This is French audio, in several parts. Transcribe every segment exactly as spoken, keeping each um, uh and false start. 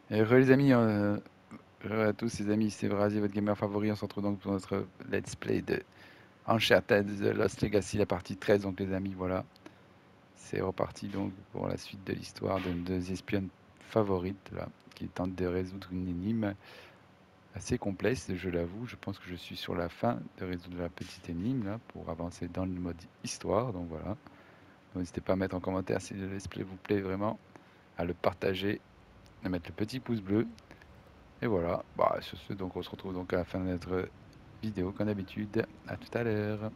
Et re les amis, euh, re à tous les amis, c'est Vrasi, votre gamer favori. On se retrouve donc pour notre let's play de Uncharted The Lost Legacy, la partie treize. Donc les amis, voilà, c'est reparti donc pour la suite de l'histoire de deux espionnes favorites là, qui tentent de résoudre une énigme assez complexe, je l'avoue. Je pense que je suis sur la fin de résoudre la petite énigme là, pour avancer dans le mode histoire. Donc voilà, donc, n'hésitez pas à mettre en commentaire si le let's play vous plaît vraiment, à le partager, à mettre le petit pouce bleu. Et voilà, bah, sur ce, donc on se retrouve donc à la fin de notre vidéo comme d'habitude. À tout à l'heure.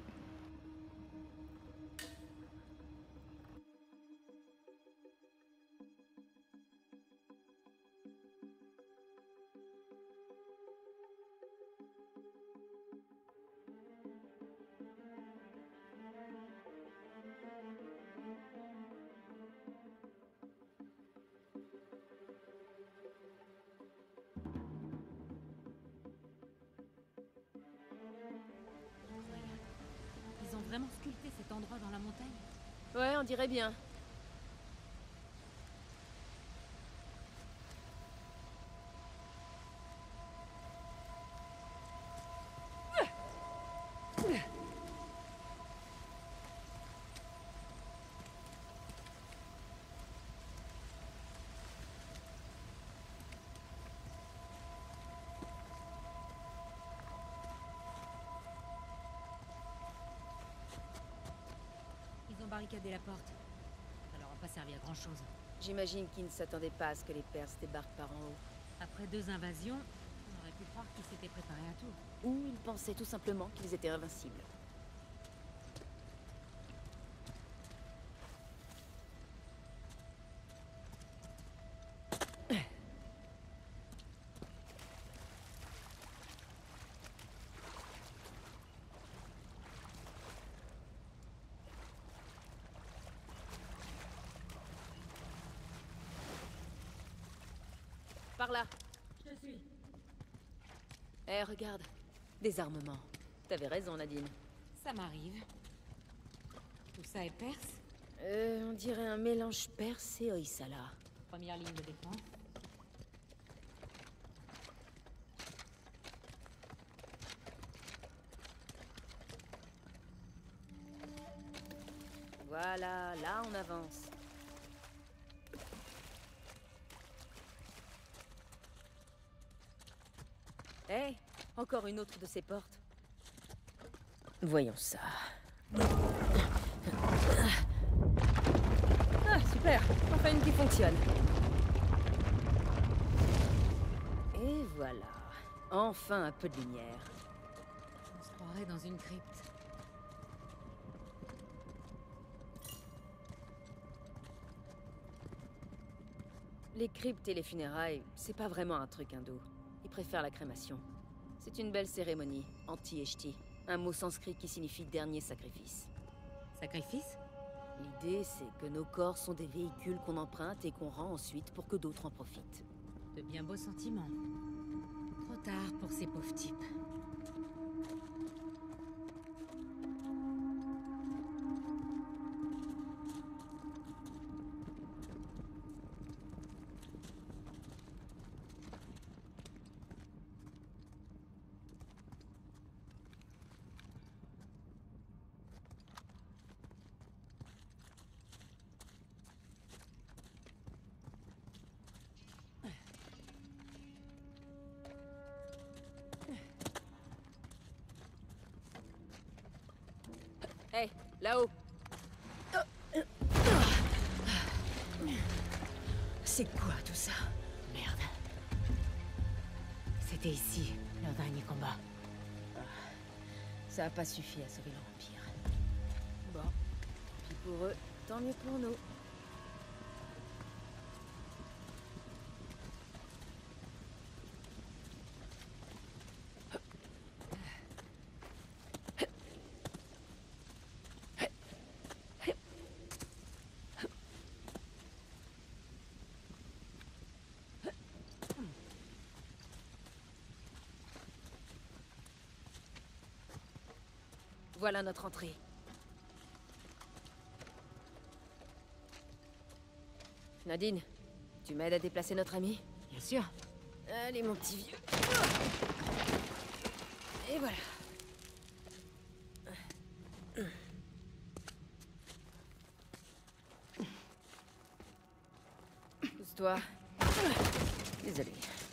Incroyable. Ils ont vraiment sculpté cet endroit dans la montagne. Ouais, on dirait bien. Ils ont barricadé la porte. Ça leur a pas servi à grand chose. J'imagine qu'ils ne s'attendaient pas à ce que les Perses débarquent par en haut. Après deux invasions, on aurait pu croire qu'ils s'étaient préparés à tout. Ou ils pensaient tout simplement qu'ils étaient invincibles. Par là. Je te suis. Eh, regarde. Des armements. T'avais raison, Nadine. Ça m'arrive. Tout ça est perse. Euh, on dirait un mélange perse et Hoysala. Première ligne de défense. Voilà, là on avance. Eh, encore une autre de ces portes. Voyons ça. Ah, super. Enfin une qui fonctionne. Et voilà. Enfin un peu de lumière. On se croirait dans une crypte. Les cryptes et les funérailles, c'est pas vraiment un truc hindou. Ils préfèrent la crémation. C'est une belle cérémonie, anti-eshti. Un mot sanskrit qui signifie dernier sacrifice. Sacrifice? L'idée, c'est que nos corps sont des véhicules qu'on emprunte et qu'on rend ensuite pour que d'autres en profitent. De bien beaux sentiments. Trop tard pour ces pauvres types. Hé, là-haut! C'est quoi tout ça? Merde. C'était ici, leur dernier combat. Ça a pas suffi à sauver l'Empire. Bon, puis pour eux, tant mieux pour nous. Voilà notre entrée. Nadine, tu m'aides à déplacer notre ami? Bien sûr. Allez, mon petit vieux. Et voilà. Pousse-toi. Désolé.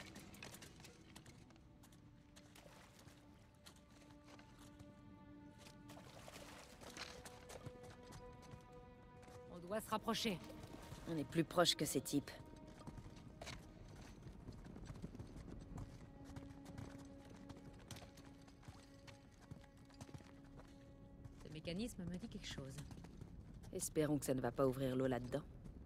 On doit se rapprocher. On est plus proche que ces types. Ce mécanisme me dit quelque chose. Espérons que ça ne va pas ouvrir l'eau là-dedans.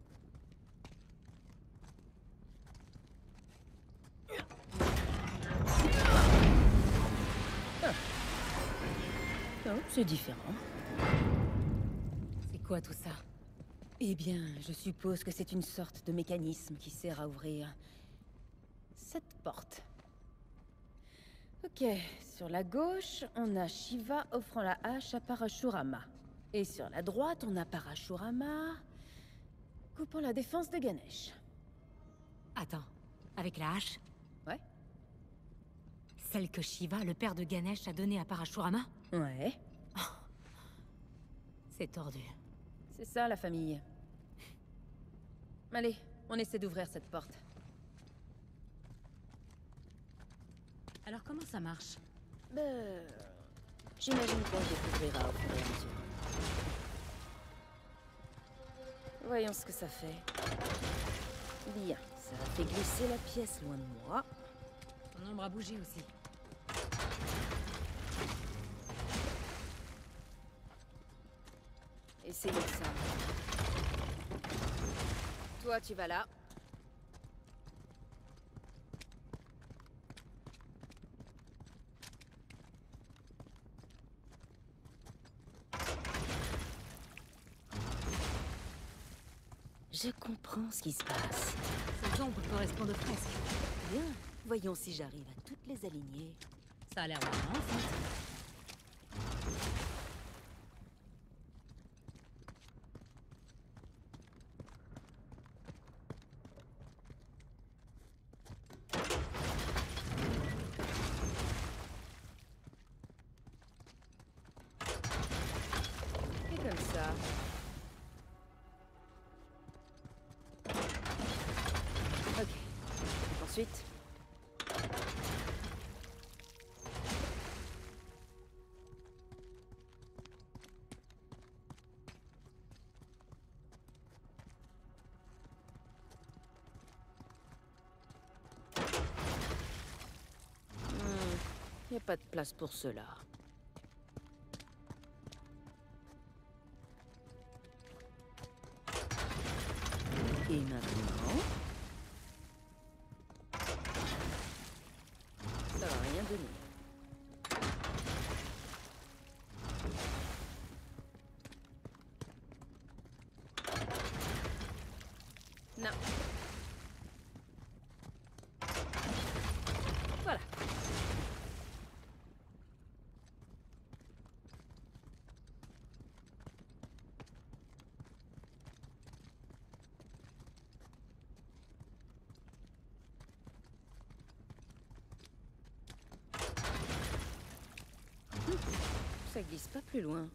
Ah. Oh, c'est différent. C'est quoi tout ça? Eh bien, je suppose que c'est une sorte de mécanisme qui sert à ouvrir cette porte. Ok, sur la gauche, on a Shiva offrant la hache à Parashurama. Et sur la droite, on a Parashurama coupant la défense de Ganesh. Attends, avec la hache? Ouais. Celle que Shiva, le père de Ganesh, a donnée à Parashurama? Ouais. C'est tordu. C'est ça, la famille. Allez, on essaie d'ouvrir cette porte. Alors comment ça marche? Ben... J'imagine qu'on le découvrira au fur et à mesure. Voyons ce que ça fait. Bien, ça a fait glisser la pièce loin de moi. Ton ombre a bougé aussi. Essayons ça. Toi, tu vas là. Je comprends ce qui se passe. Ces ombres correspondent presque. Bien, voyons si j'arrive à toutes les aligner. Ça a l'air marrant, en fait. Et comme ça. Ok. Ensuite. Il n'y a pas de place pour cela. Et maintenant... Ça va rien donner. Non. Voilà. Ça glisse pas plus loin.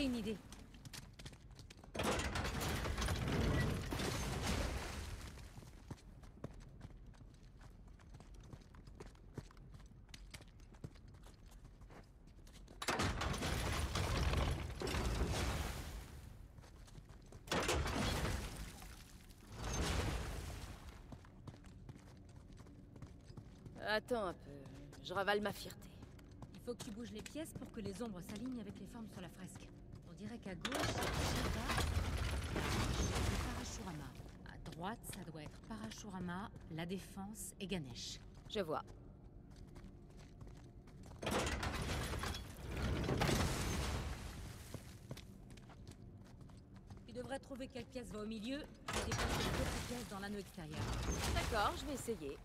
J'ai une idée. Attends un peu, je ravale ma fierté. Il faut que tu bouges les pièces pour que les ombres s'alignent avec les formes sur la fresque. On dirait qu'à gauche, c'est Shiva et Parashurama. À droite, ça doit être Parashurama, la Défense et Ganesh. Je vois. Tu devrais trouver quelle pièce va au milieu et déplacer les autres pièces dans l'anneau extérieur. D'accord, je vais essayer.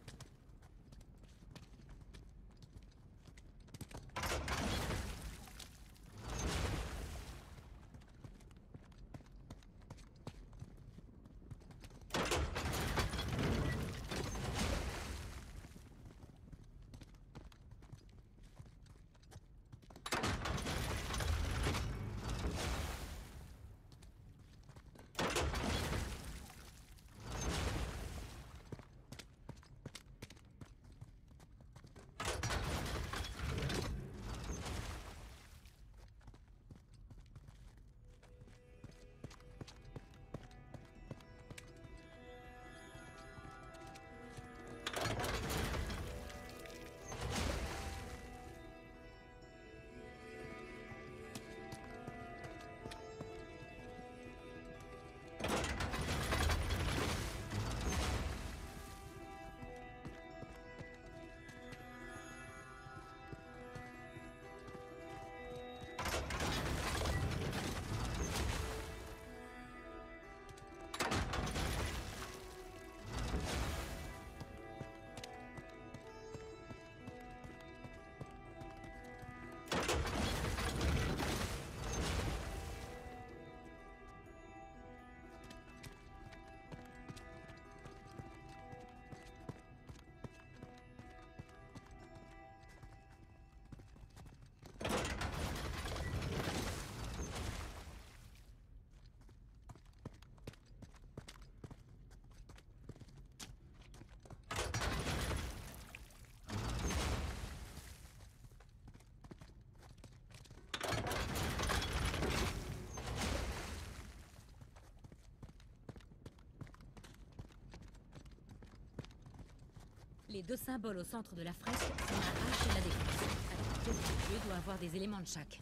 Les deux symboles au centre de la fresque sont la hache et la défense. Alors peut-être que Dieu doit avoir des éléments de chaque.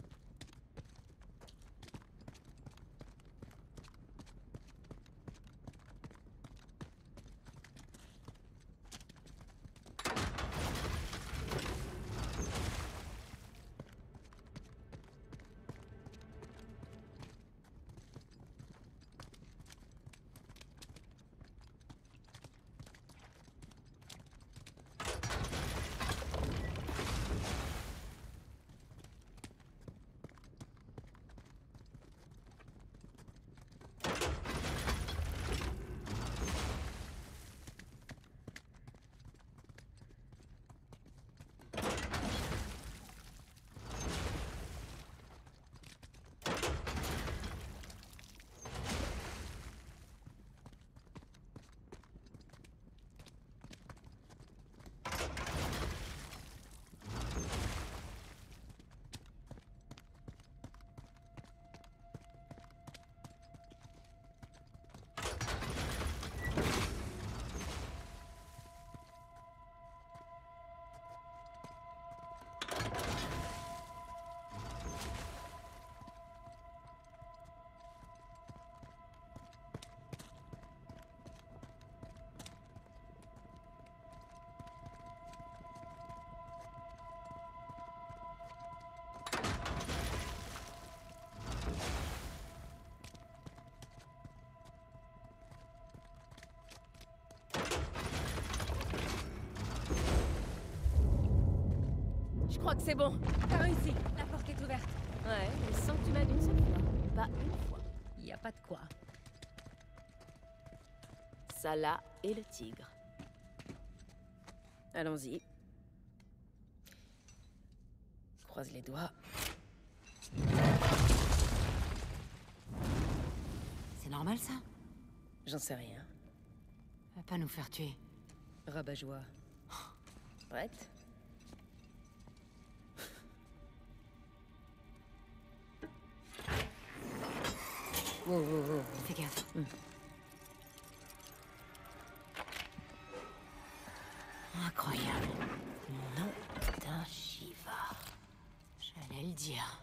Je crois que c'est bon. T'as réussi. La porte est ouverte. Ouais, mais sans que tu m'aides une seule fois. Pas une fois. Y a pas de quoi. Ça là et le tigre. Allons-y. Croise les doigts. normal, ça? J'en sais rien. Va pas nous faire tuer. Rabat-joie. Prête? Wow, wow, wow. Fais gaffe. Hmm. Incroyable. Nom d'un Shiva. J'allais le dire.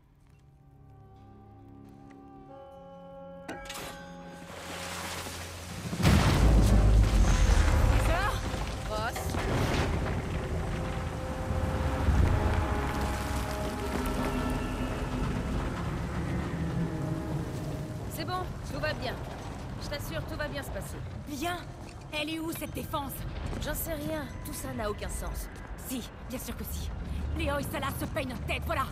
Ross. C'est bon, tout va bien. Je t'assure, tout va bien se passer. Bien. Elle est où, cette défense? J'en sais rien, tout ça n'a aucun sens. Si, bien sûr que si. Léo et Salah se payent notre tête, voilà.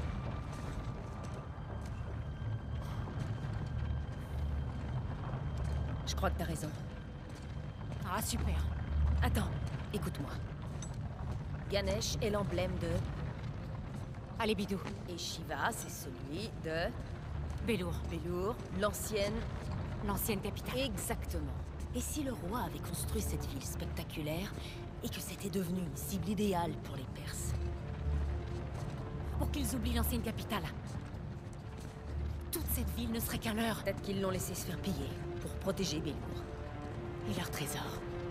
Je crois que t'as raison. Ah, super. Attends, écoute-moi. Ganesh est l'emblème de... Allez, bidou. Et Shiva, c'est celui de... Bellour, Bellour, l'ancienne... l'ancienne capitale. Exactement. Et si le roi avait construit cette ville spectaculaire, et que c'était devenu une cible idéale pour les Perses? Pour qu'ils oublient l'ancienne capitale. Toute cette ville ne serait qu'un leurre. Peut-être qu'ils l'ont laissé se faire piller, pour protéger Bellour. Et leur trésor.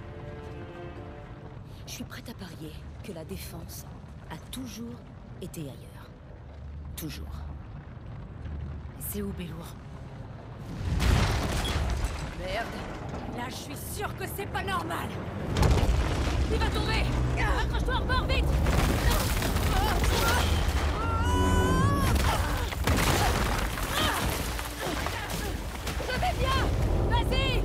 Je suis prête à parier que la défense a toujours été ailleurs. Toujours. C'est où, Bellour? Merde. Là, je suis sûre que c'est pas normal. Il va tomber. Accroche-toi en bord, vite. Je vais bien. Vas-y.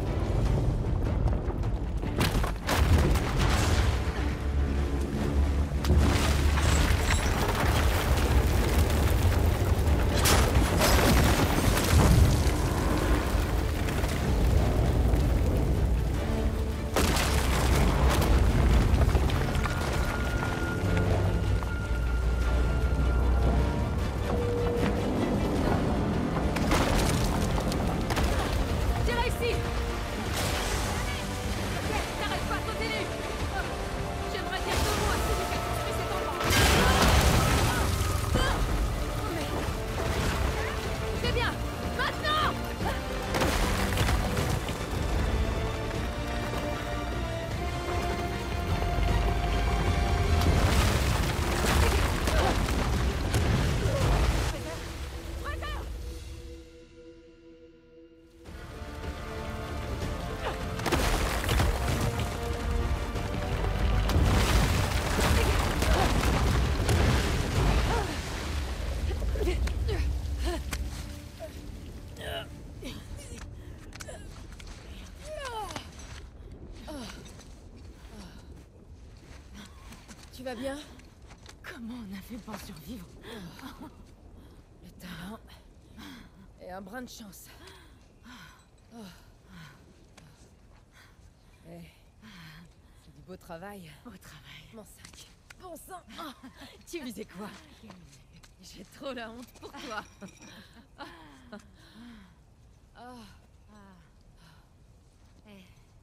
Tu vas bien? Comment on a fait pour survivre? Le talent et un brin de chance. Oh. Eh, c'est du beau travail. Au travail. Mon sac. Bon sang. Oh, tu faisais quoi? J'ai trop la honte pour toi. Oh. Eh.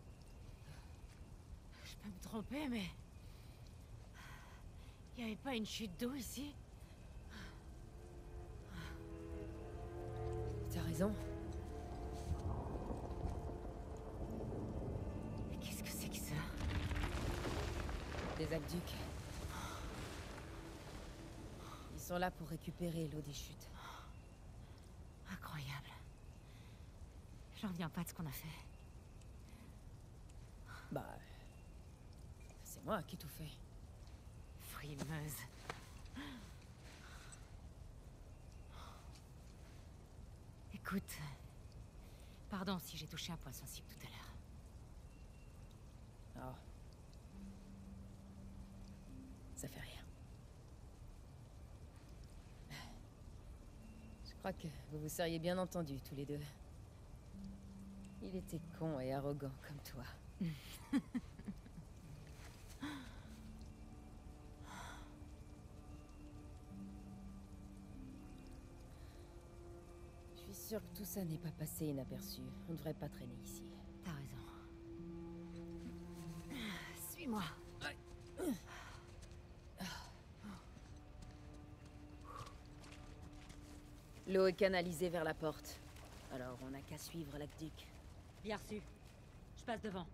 Je peux me tromper, mais... Il n'y avait pas une chute d'eau ici? T'as raison. Qu'est-ce que c'est que ça? Des aqueducs. Ils sont là pour récupérer l'eau des chutes. Incroyable. J'en reviens pas de ce qu'on a fait. Bah... c'est moi qui ai tout fait. Frimeuse. Écoute... Pardon si j'ai touché un point sensible tout à l'heure. Oh. Ça fait rien. Je crois que vous vous seriez bien entendus tous les deux. Il était con et arrogant comme toi. Je suis sûr que tout ça n'est pas passé inaperçu. On devrait pas traîner ici. T'as raison. Suis-moi. L'eau est canalisée vers la porte. Alors on n'a qu'à suivre l'aqueduc. Bien reçu. Je passe devant.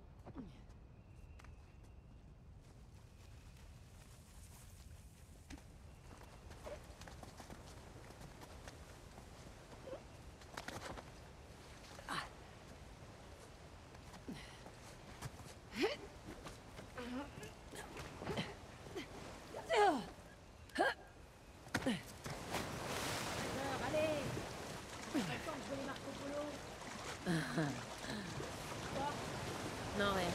Non, rien.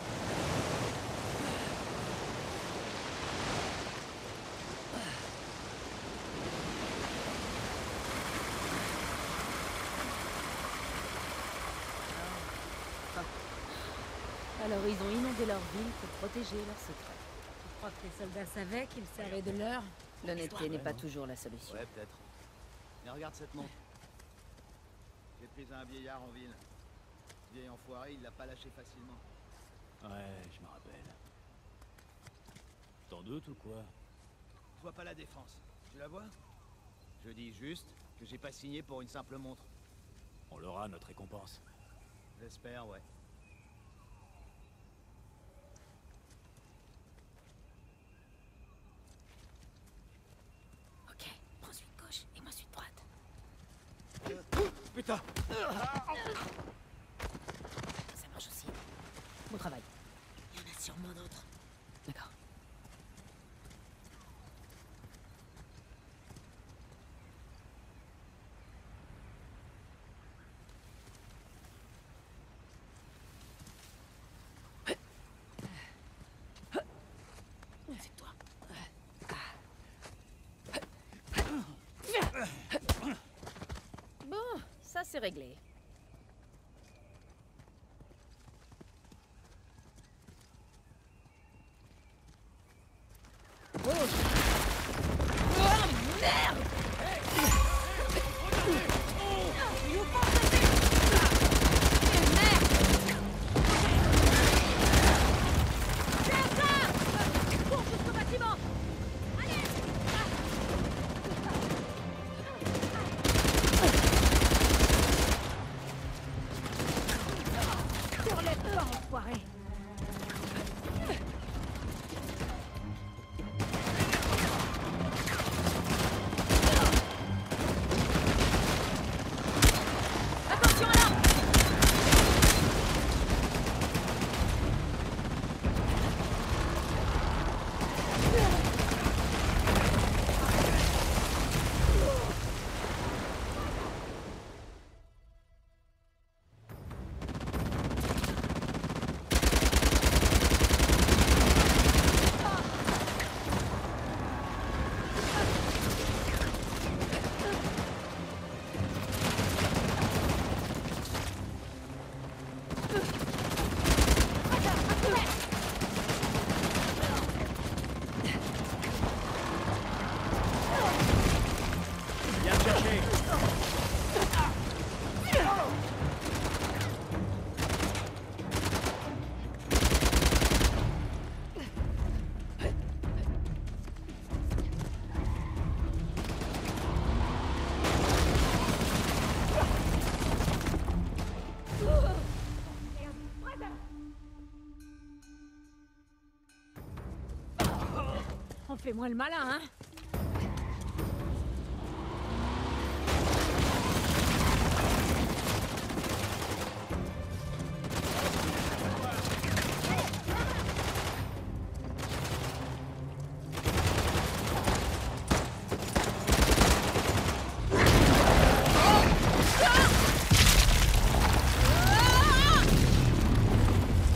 Alors ils ont inondé leur ville pour protéger leurs secrets. Tu crois que les soldats savaient qu'ils servaient de leur? L'honnêteté n'est pas toujours la solution. Ouais, peut-être. Mais regarde cette montre. J'ai pris un vieillard en ville. Vieil enfoiré, il l'a pas lâché facilement. Ouais, je me rappelle. T'en doutes ou quoi? Je vois pas la défense. Tu la vois? Je dis juste que j'ai pas signé pour une simple montre. On l'aura, notre récompense. J'espère, ouais. Ok, prends celui de gauche et moi celui de droite. Putain! Ça marche aussi. Bon travail. Il y en a sûrement d'autres. D'accord. C'est toi. Bon, ça c'est réglé. Oh, oh merde! Fais-moi le malin, hein?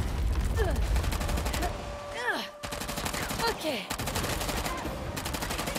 Ok.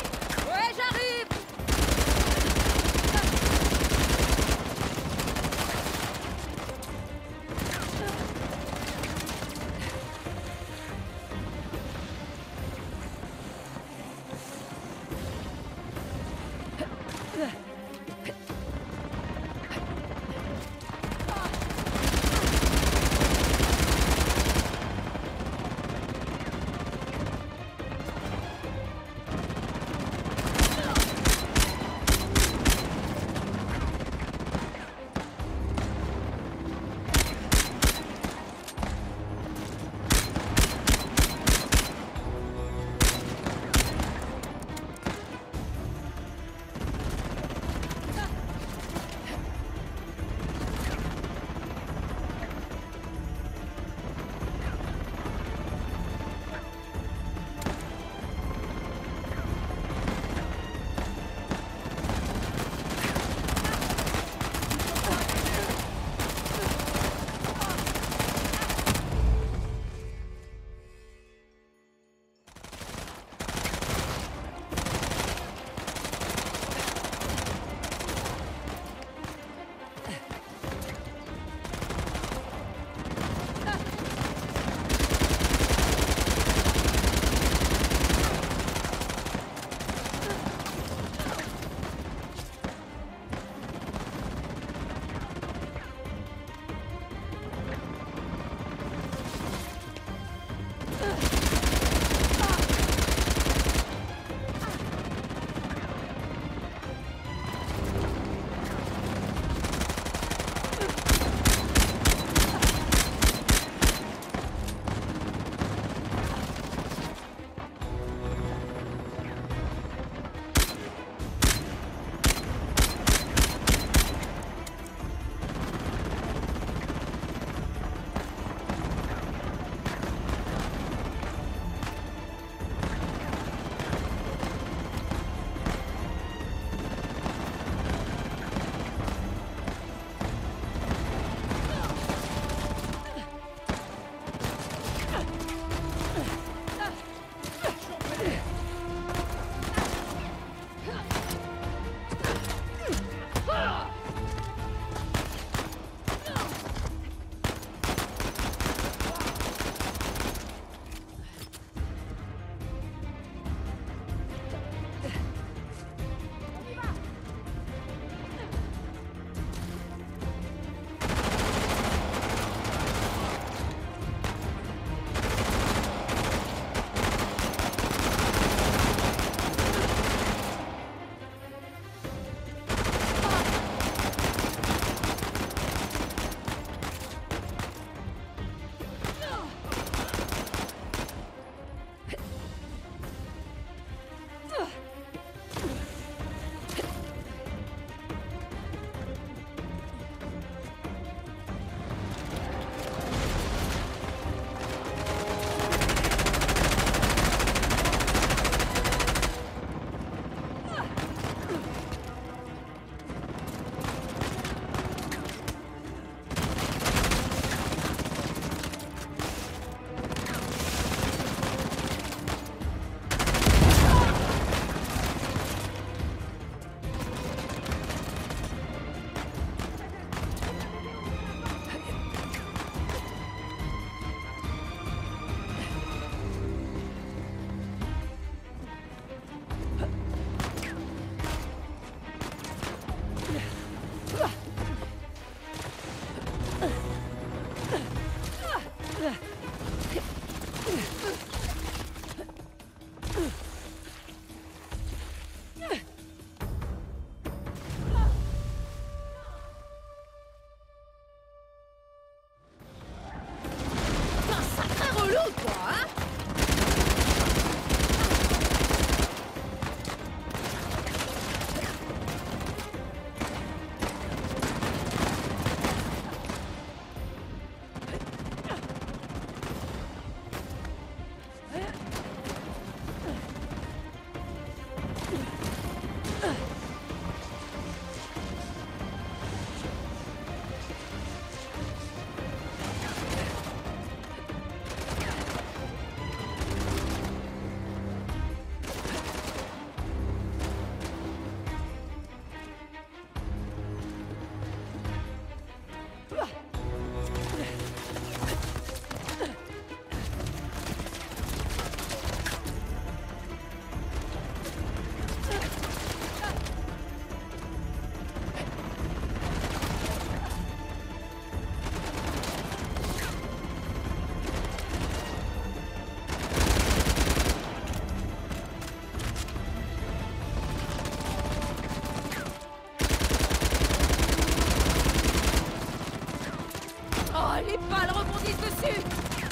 Les balles rebondissent dessus!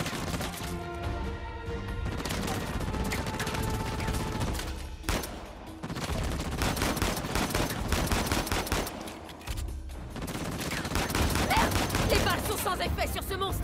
Merde! Les balles sont sans effet sur ce monstre!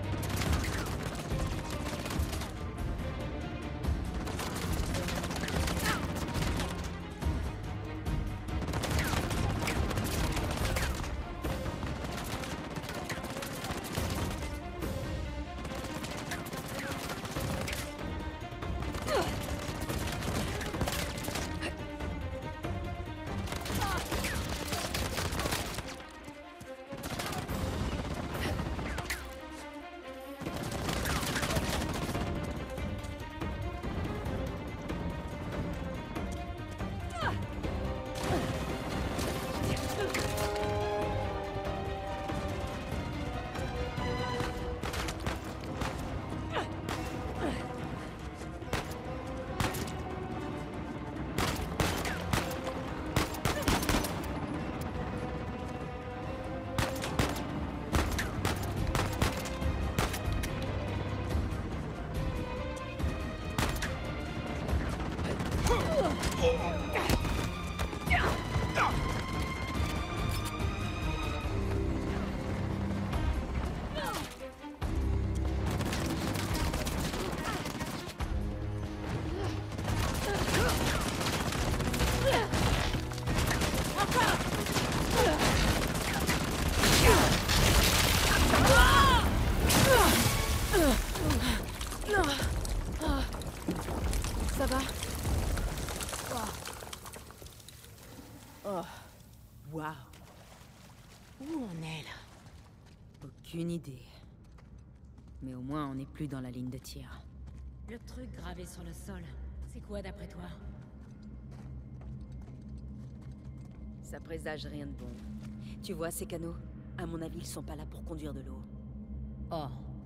Ça va? Oh. Waouh. Où on est là? Aucune idée. Mais au moins, on n'est plus dans la ligne de tir. Le truc gravé sur le sol, c'est quoi d'après toi? Ça présage rien de bon. Tu vois ces canaux? À mon avis, ils sont pas là pour conduire de l'eau. Oh.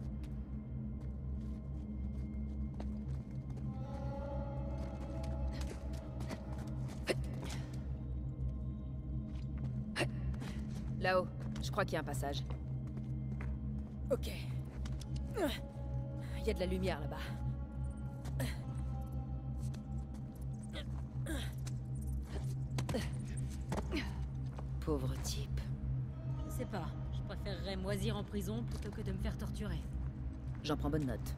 Là-haut, je crois qu'il y a un passage. Ok. Il y a de la lumière là-bas. Pauvre type. Je sais pas, je préférerais moisir en prison plutôt que de me faire torturer. J'en prends bonne note.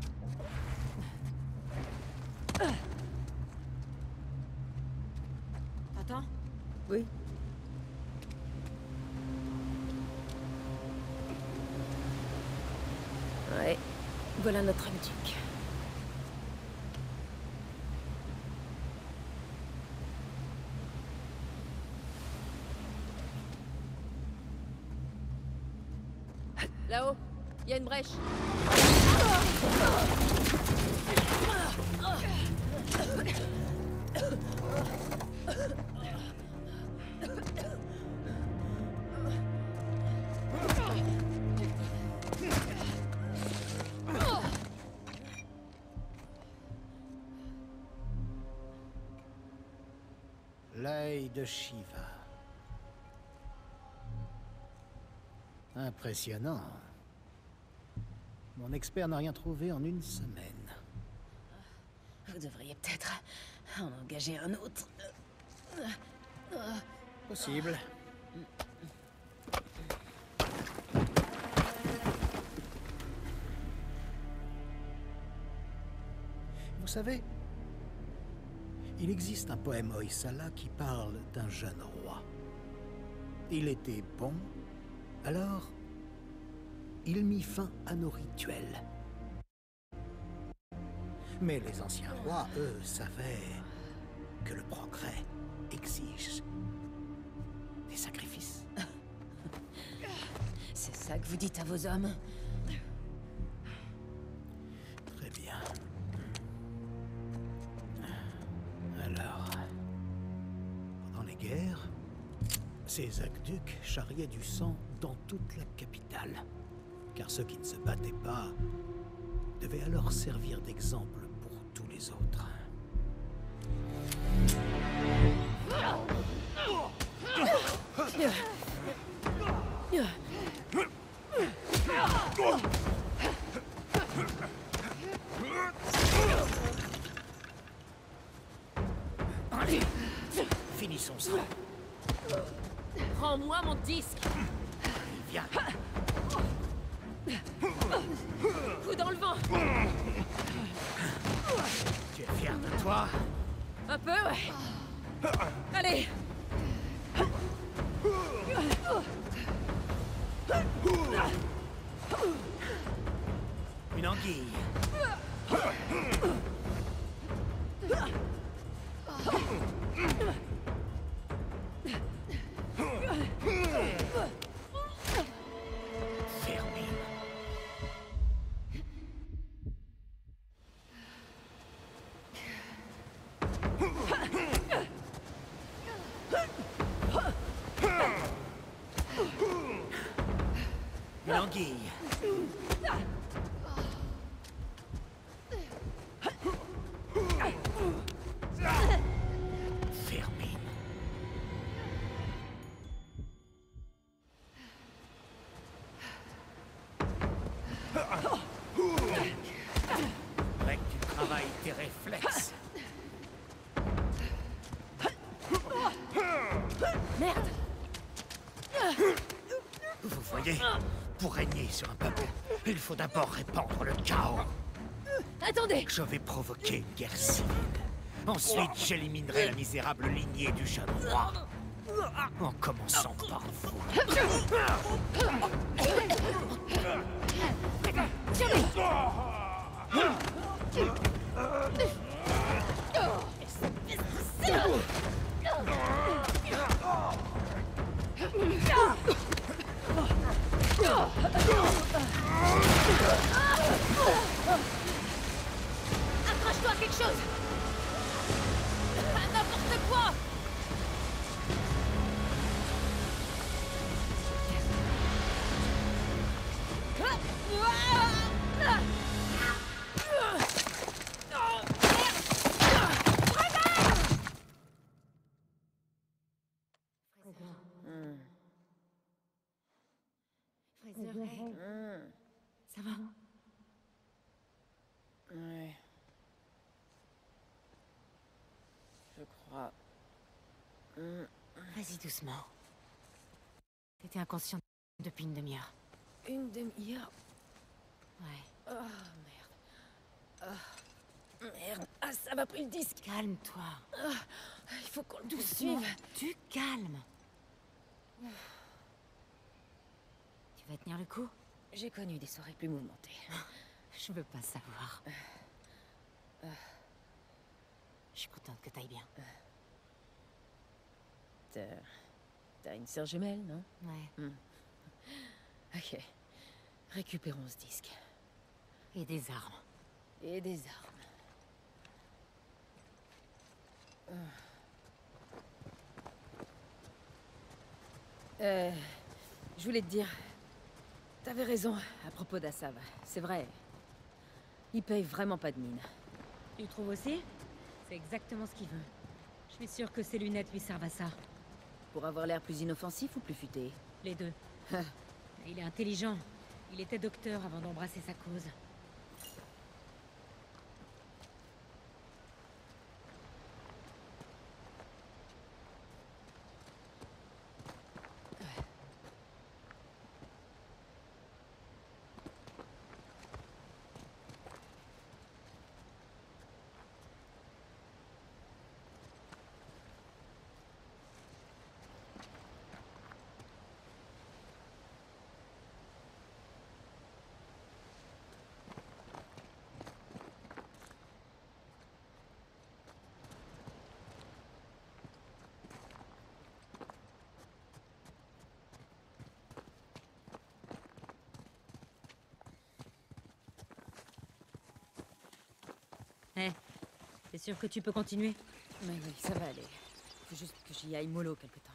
T'entends? Oui. Ouais, voilà notre antique. Là-haut, il y a une brèche. sommeil de Shiva. Impressionnant. Mon expert n'a rien trouvé en une semaine. Vous devriez peut-être en engager un autre. Possible. Vous savez, il existe un poème Hoysala qui parle d'un jeune roi. Il était bon, alors il mit fin à nos rituels. Mais les anciens rois, eux, savaient que le progrès exige des sacrifices. C'est ça que vous dites à vos hommes? Très bien. Alors, pendant les guerres, ces aqueducs charriaient du sang dans toute la capitale. Car ceux qui ne se battaient pas devaient alors servir d'exemple pour tous les autres. Allez, finissons ça. Rends-moi mon disque. Viens. Coup dans le vent. Tu es fier de toi? Un peu, ouais. Allez. Une anguille. Fermine. Une anguille. Fermine. Faudrait que tu travailles tes réflexes. Merde. Vous voyez, pour régner sur un peuple, il faut d'abord répandre le chaos. Attendez. Je vais provoquer une guerre civile. Ensuite, j'éliminerai la misérable lignée du jeune roi. En commençant par vous. Accroche-toi à quelque chose. À n'importe quoi. Fraser, hey, ça va? Ouais. Je crois. Hmm. Vas-y doucement. T'étais inconscient depuis une demi-heure. Une demi-heure. Ouais. Oh, merde. Oh, merde. Ah, ça m'a pris le disque. Calme-toi. Ah, il faut qu'on le Doucement. poursuive. Tu calmes. Tu vas tenir le coup? J'ai connu des soirées plus mouvementées. Je veux pas savoir. Je suis contente que t'ailles bien. T'as... T'as une sœur jumelle, non? Ouais. Ok. Récupérons ce disque. Et des armes. Et des armes. Euh... Je voulais te dire... T'avais raison à propos d'Assav. C'est vrai. Il paye vraiment pas de mine. Tu trouves aussi? C'est exactement ce qu'il veut. Je suis sûre que ces lunettes lui servent à ça. Pour avoir l'air plus inoffensif ou plus futé? Les deux. Il est intelligent. Il était docteur avant d'embrasser sa cause. Hé, t'es sûr que tu peux continuer? Mais oui, ça va aller. Faut juste que j'y aille mollo quelque temps.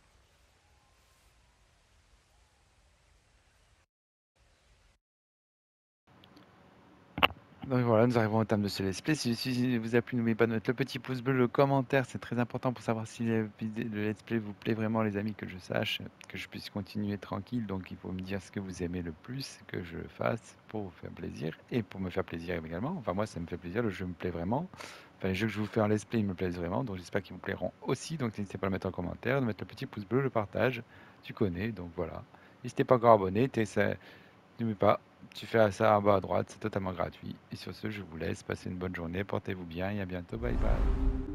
Donc voilà, nous arrivons au terme de ce let's play. Si, si vous a plu, n'oubliez pas de mettre le petit pouce bleu, le commentaire, c'est très important pour savoir si le, vidé- le let's play vous plaît vraiment, les amis, que je sache, que je puisse continuer tranquille. Donc il faut me dire ce que vous aimez le plus, que je fasse pour vous faire plaisir et pour me faire plaisir également. Enfin, moi, ça me fait plaisir, le jeu me plaît vraiment. Enfin, les jeux que je vous fais en let's play, ils me plaisent vraiment, donc j'espère qu'ils vous plairont aussi. Donc n'hésitez pas à le mettre en commentaire, de mettre le petit pouce bleu, le partage, tu connais, donc voilà. N'hésitez pas encore abonné, n'oubliez pas, tu fais ça en bas à droite, c'est totalement gratuit. Et sur ce, je vous laisse, passez une bonne journée, portez-vous bien et à bientôt, bye bye.